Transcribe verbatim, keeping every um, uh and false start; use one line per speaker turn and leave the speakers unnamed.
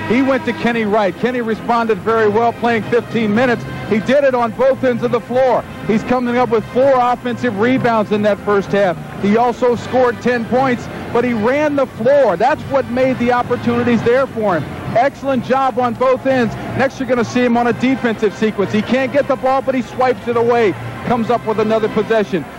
He went to Kenny Wright. Kenny responded very well, playing fifteen minutes. He did it on both ends of the floor. He's coming up with four offensive rebounds in that first half. He also scored ten points, but he ran the floor. That's what made the opportunities there for him. Excellent job on both ends. Next, you're going to see him on a defensive sequence. He can't get the ball, but he swipes it away. Comes up with another possession.